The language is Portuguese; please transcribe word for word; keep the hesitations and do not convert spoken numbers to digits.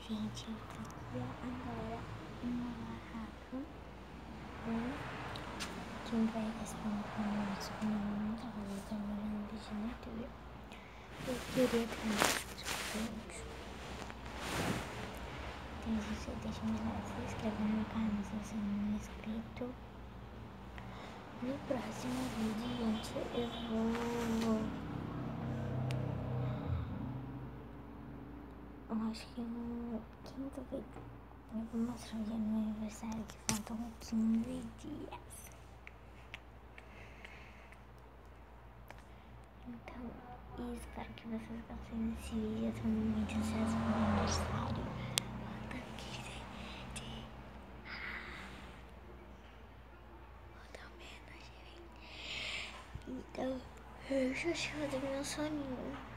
Gente, eu tô aqui agora numa barraca com quem vai responder as perguntas, eu vou trabalhando no vídeo na T V. Eu queria ter um então, se você deixa meu like, se inscreve no meu canal se você não é inscrito. No próximo vídeo, gente, eu vou... Eu acho que no quinto vídeo eu vou mostrar o dia do meu aniversário, que faltam quinze dias. Então, espero que vocês gostem desse vídeo. Eu tô muito ansiosa pro meu aniversário. Faltam quinze dias. Faltam menos, gente. Então, eu já chego do meu soninho.